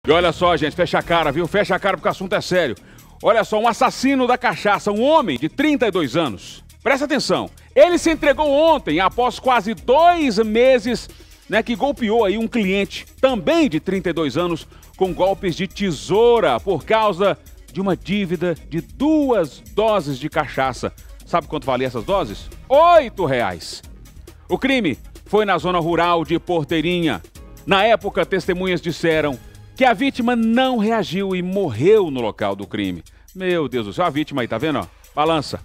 E olha só, gente, fecha a cara, viu? Fecha a cara porque o assunto é sério. Olha só, um assassino da cachaça, um homem de 32 anos. Presta atenção, ele se entregou ontem, após quase 2 meses, que golpeou aí um cliente, também de 32 anos, com golpes de tesoura, por causa de uma dívida de 2 doses de cachaça. Sabe quanto valia essas doses? R$8. O crime foi na zona rural de Porteirinha. Na época, testemunhas disseram que a vítima não reagiu e morreu no local do crime. Meu Deus do céu, a vítima aí, tá vendo? Ó? Balança.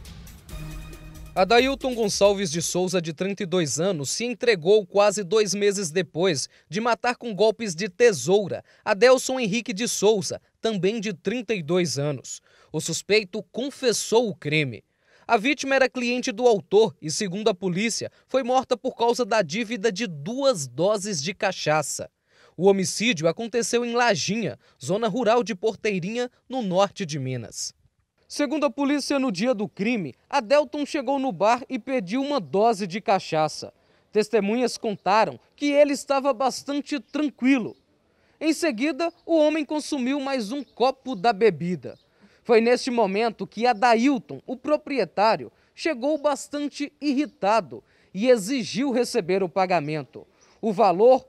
Adailton Gonçalves de Souza, de 32 anos, se entregou quase 2 meses depois de matar com golpes de tesoura Adelson Henrique de Souza, também de 32 anos. O suspeito confessou o crime. A vítima era cliente do autor e, segundo a polícia, foi morta por causa da dívida de 2 doses de cachaça. O homicídio aconteceu em Lajinha, zona rural de Porteirinha, no norte de Minas. Segundo a polícia, no dia do crime, Adelton chegou no bar e pediu uma dose de cachaça. Testemunhas contaram que ele estava bastante tranquilo. Em seguida, o homem consumiu mais um copo da bebida. Foi neste momento que Adailton, o proprietário, chegou bastante irritado e exigiu receber o pagamento. O valor,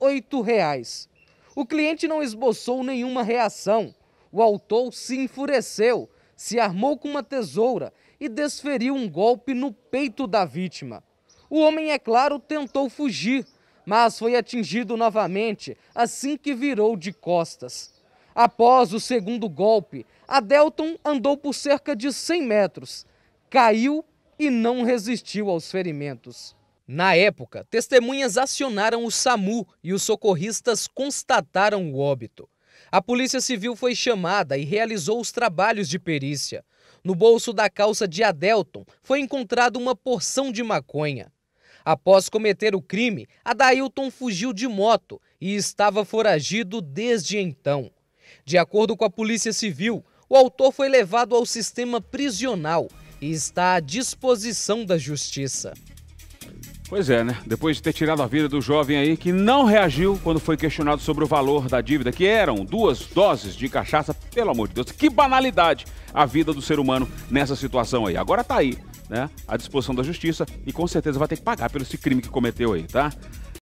R$8. O cliente não esboçou nenhuma reação. O autor se enfureceu, se armou com uma tesoura e desferiu um golpe no peito da vítima. O homem, é claro, tentou fugir, mas foi atingido novamente assim que virou de costas. Após o segundo golpe, Adelton andou por cerca de 100 metros, caiu e não resistiu aos ferimentos. Na época, testemunhas acionaram o SAMU e os socorristas constataram o óbito. A Polícia Civil foi chamada e realizou os trabalhos de perícia. No bolso da calça de Adelton foi encontrada uma porção de maconha. Após cometer o crime, Adailton fugiu de moto e estava foragido desde então. De acordo com a Polícia Civil, o autor foi levado ao sistema prisional e está à disposição da Justiça. Pois é, né? Depois de ter tirado a vida do jovem aí que não reagiu quando foi questionado sobre o valor da dívida, que eram 2 doses de cachaça, pelo amor de Deus, que banalidade a vida do ser humano nessa situação aí. Agora tá aí, né? À disposição da Justiça e com certeza vai ter que pagar pelo esse crime que cometeu aí, tá?